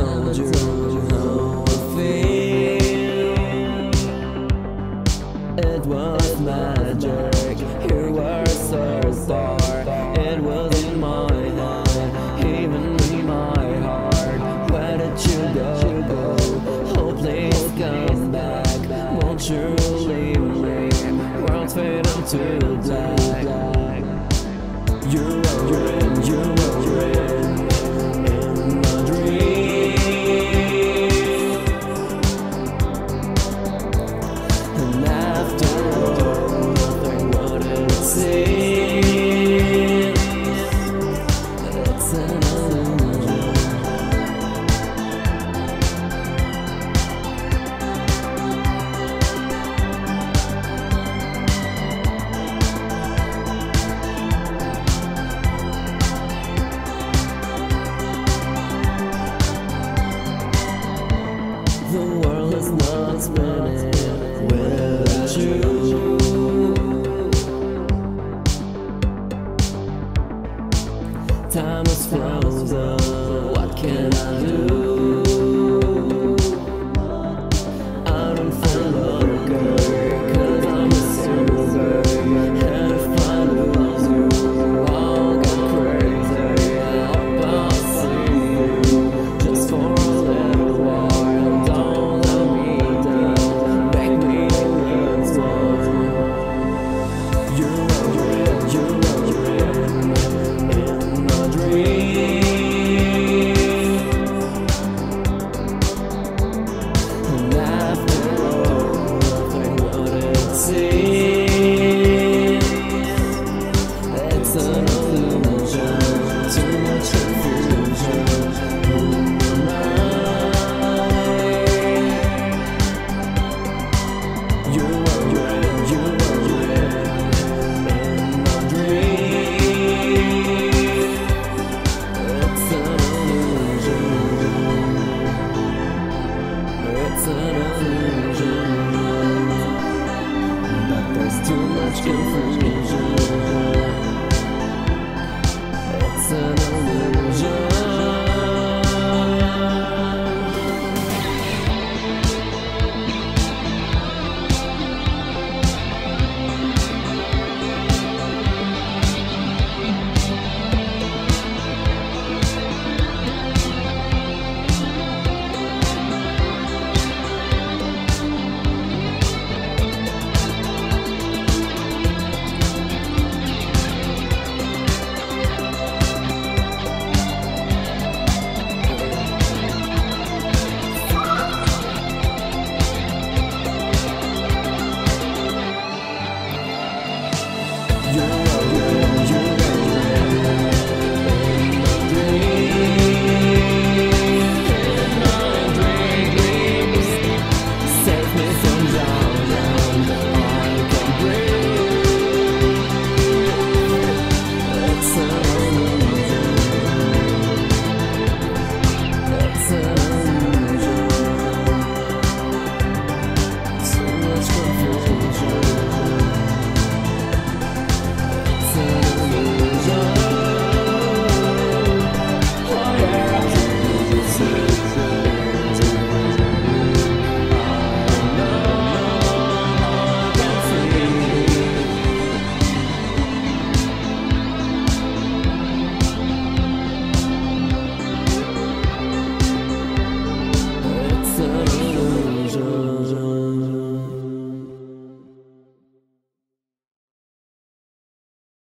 told you how I feel. It was magic, you were so far. It was in my head, even in my heart. Where did you go? Oh, please come back. Won't you leave me? World's fade into black. You were in my dream. And after all, nothing what it seems. It's an illusion. The world is not spinning without you. Time is frozen, what can I do? I don't feel okay, 'cause I'm a silver. And if I lose you, I'll go crazy. I hope I'll see you just for a little while. Don't let me down, make me lose one. You were in my dream. And after all, nothing what it seems. It's an illusion, too much confusion in my mind. You were in my dream. It's an illusion. It's an illusion. But there's too much confusion.